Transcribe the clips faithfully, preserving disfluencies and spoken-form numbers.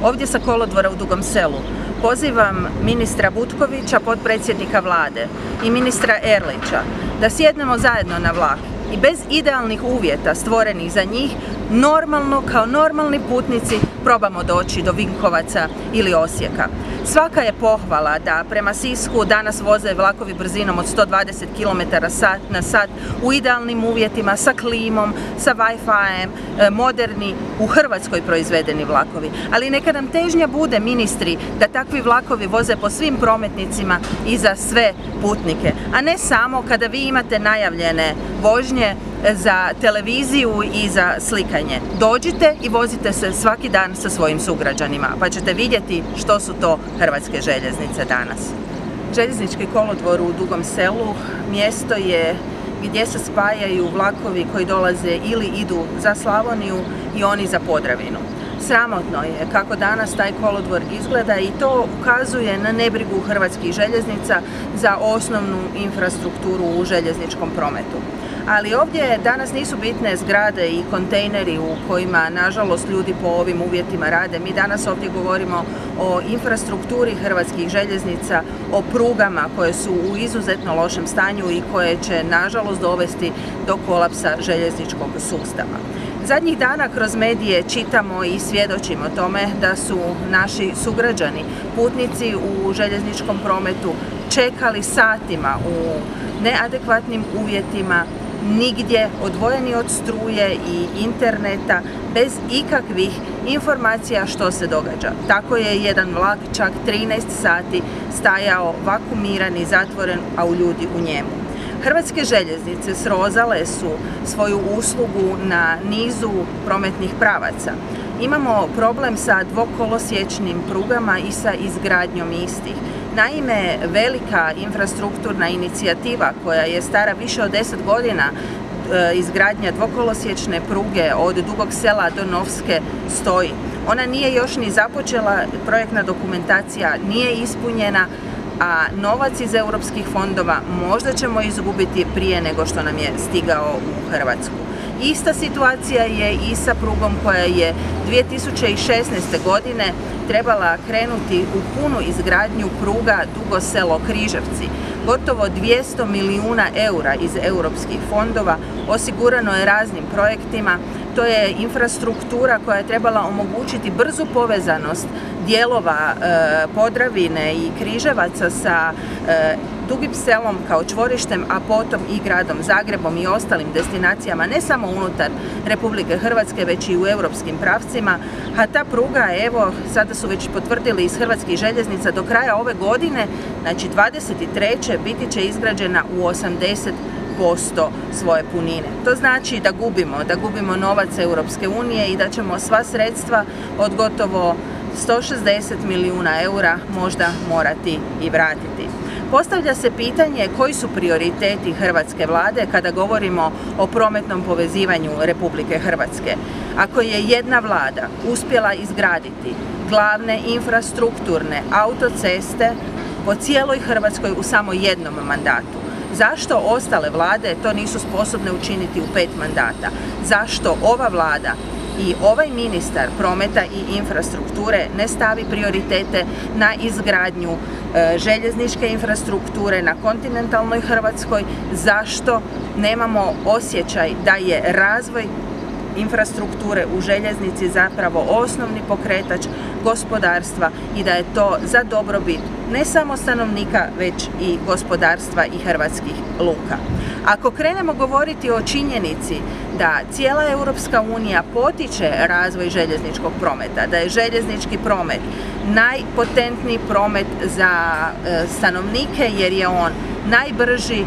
Ovdje sa kolodvora u Dugom Selu pozivam ministra Butkovića, potpredsjednika vlade, i ministra Erlića da sjednemo zajedno na vlak i bez idealnih uvjeta stvorenih za njih normalno, kao normalni putnici, probamo doći do Vinkovaca ili Osijeka. Svaka je pohvala da prema Sisku danas voze vlakovi brzinom od sto dvadeset kilometara na sat u idealnim uvjetima, sa klimom, sa Wi-Fi-em, moderni, u Hrvatskoj proizvedeni vlakovi. Ali neka nam težnja bude, ministri, da takvi vlakovi voze po svim prometnicima i za sve putnike, a ne samo kada vi imate najavljene vožnje za televiziju i za slikanje. Dođite i vozite se svaki dan sa svojim sugrađanima, pa ćete vidjeti što su to hrvatske željeznice danas. Željeznički kolodvor u Dugom Selu mjesto je gdje se spajaju vlakovi koji dolaze ili idu za Slavoniju i oni za Podravinu. Sramotno je kako danas taj kolodvor izgleda i to ukazuje na nebrigu hrvatskih željeznica za osnovnu infrastrukturu u željezničkom prometu. Ali ovdje danas nisu bitne zgrade i kontejneri u kojima, nažalost, ljudi po ovim uvjetima rade. Mi danas ovdje govorimo o infrastrukturi hrvatskih željeznica, o prugama koje su u izuzetno lošem stanju i koje će, nažalost, dovesti do kolapsa željezničkog sustava. Zadnjih dana kroz medije čitamo i svjedočimo tome da su naši sugrađani, putnici u željezničkom prometu, čekali satima u neadekvatnim uvjetima, nigdje, odvojeni od struje i interneta, bez ikakvih informacija što se događa. Tako je jedan vlak čak trinaest sati stajao vakuumiran i zatvoren, a u ljudi u njemu. Hrvatske željeznice srozale su svoju uslugu na nizu prometnih pravaca. Imamo problem sa dvokolosječnim prugama i sa izgradnjom istih. Naime, velika infrastrukturna inicijativa koja je stara više od deset godina, izgradnja dvokolosječne pruge od Dugog Sela do Novske, stoji. Ona nije još ni započela, projektna dokumentacija nije ispunjena, a novac iz europskih fondova možda ćemo izgubiti prije nego što nam je stigao u Hrvatsku. Ista situacija je i sa prugom koja je dvije tisuće šesnaeste. godine trebala krenuti u punu izgradnju pruga Dugo Selo-Križevci. Gotovo dvjesto milijuna eura iz europskih fondova osigurano je raznim projektima. To je infrastruktura koja je trebala omogućiti brzu povezanost dijelova e, Podravine i Križevaca sa e, Dugim Selom kao čvorištem, a potom i gradom Zagrebom i ostalim destinacijama, ne samo unutar Republike Hrvatske, već i u europskim pravcima. A ta pruga, evo, sada su već potvrdili iz Hrvatskih željeznica, do kraja ove godine, znači dvadeset treće biti će izgrađena u osamdeset posto svoje punine. To znači da gubimo, da gubimo novac Europske unije i da ćemo sva sredstva od gotovo sto šezdeset milijuna eura možda morati i vratiti. Postavlja se pitanje koji su prioriteti hrvatske vlade kada govorimo o prometnom povezivanju Republike Hrvatske. Ako je jedna vlada uspjela izgraditi glavne infrastrukturne autoceste po cijeloj Hrvatskoj u samo jednom mandatu, zašto ostale vlade to nisu sposobne učiniti u pet mandata? Zašto ova vlada i ovaj ministar prometa i infrastrukture ne stavi prioritete na izgradnju e, željezničke infrastrukture na kontinentalnoj Hrvatskoj? Zašto nemamo osjećaj da je razvoj infrastrukture u željeznici zapravo osnovni pokretač gospodarstva i da je to za dobrobit ne samo stanovnika, već i gospodarstva i hrvatskih luka? Ako krenemo govoriti o činjenici da cijela Europska unija potiče razvoj željezničkog prometa, da je željeznički promet najpotentniji promet za e, stanovnike jer je on najbrži,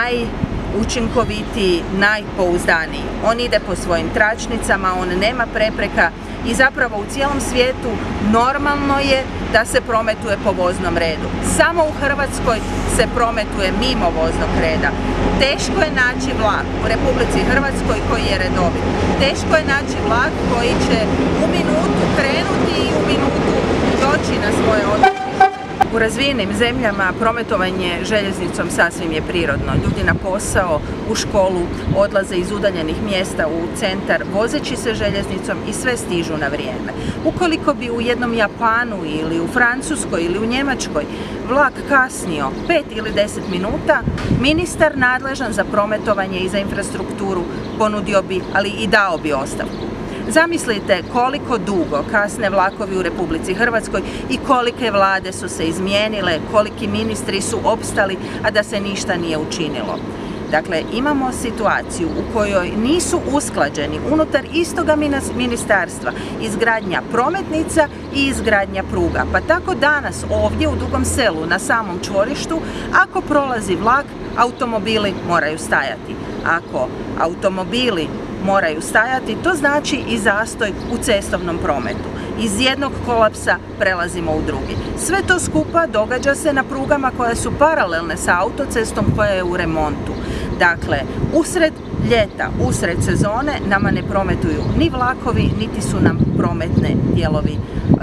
najučinkovitiji, najpouzdaniji. On ide po svojim tračnicama, on nema prepreka i zapravo u cijelom svijetu normalno je da se prometuje po voznom redu. Samo u Hrvatskoj se prometuje mimo voznog reda. Teško je naći vlak u Republici Hrvatskoj koji je redovit. Teško je naći vlak koji će u minutu krenuti i u minutu doći na svoje odredište. U razvijenim zemljama prometovanje željeznicom sasvim je prirodno. Ljudi na posao, u školu odlaze iz udaljenih mjesta u centar vozeći se željeznicom i sve stižu na vrijeme. Ukoliko bi u jednom Japanu ili u Francuskoj ili u Njemačkoj vlak kasnio pet ili deset minuta, ministar nadležan za prometovanje i za infrastrukturu ponudio bi, ali i dao bi ostavku. Zamislite koliko dugo kasne vlakovi u Republici Hrvatskoj i kolike vlade su se izmijenile, koliki ministri su opstali, a da se ništa nije učinilo. Dakle, imamo situaciju u kojoj nisu usklađeni unutar istoga ministarstva izgradnja prometnica i izgradnja pruga. Pa tako danas ovdje u Dugom Selu na samom čvorištu, ako prolazi vlak, automobili moraju stajati. Ako automobili moraju stajati, to znači i zastoj u cestovnom prometu. Iz jednog kolapsa prelazimo u drugi. Sve to skupa događa se na prugama koje su paralelne sa autocestom koja je u remontu. Dakle, usred ljeta, usred sezone nama ne prometuju ni vlakovi, niti su nam prometne dijelovi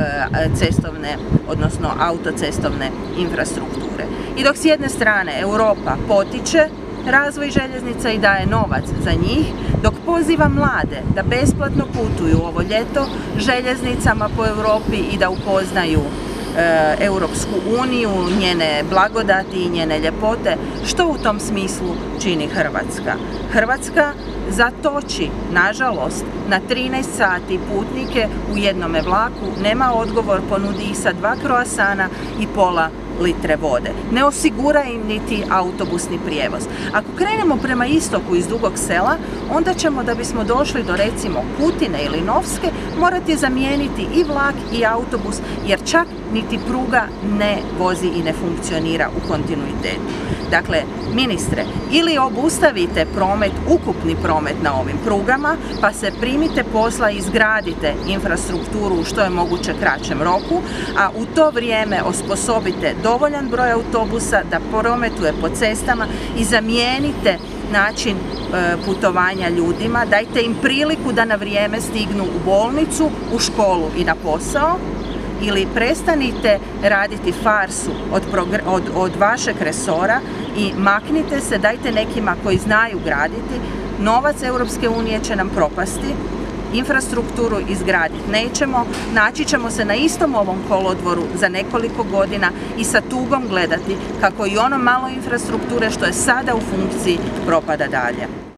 e, cestovne, odnosno autocestovne infrastrukture. I dok s jedne strane Europa potiče razvoj željeznica i daje novac za njih, dok poziva mlade da besplatno putuju ovo ljeto željeznicama po Europi i da upoznaju e, Europsku uniju, njene blagodati i njene ljepote, što u tom smislu čini Hrvatska? Hrvatska zatoči, nažalost, na trinaest sati putnike u jednome vlaku, nema odgovor, ponudi ih sa dva kroasana i pola litre vode. Ne osigura im niti autobusni prijevoz. Ako krenemo prema istoku iz Dugog Sela, onda ćemo, da bismo došli do recimo Kutine ili Novske, morati zamijeniti i vlak i autobus, jer čak niti pruga ne vozi i ne funkcionira u kontinuitetu. Dakle, ministre, ili obustavite promet, ukupni promet na ovim prugama, pa se primite posla i izgradite infrastrukturu u što je moguće kraćem roku, a u to vrijeme osposobite dovoljan broj autobusa da prometuje po cestama i zamijenite način e, putovanja ljudima, dajte im priliku da na vrijeme stignu u bolnicu, u školu i na posao, ili prestanite raditi farsu od, od, od vašeg resora i maknite se, dajte nekima koji znaju graditi. Novac Europske unije će nam propasti, infrastrukturu izgraditi nećemo, naći ćemo se na istom ovom kolodvoru za nekoliko godina i sa tugom gledati kako i ono malo infrastrukture što je sada u funkciji propada dalje.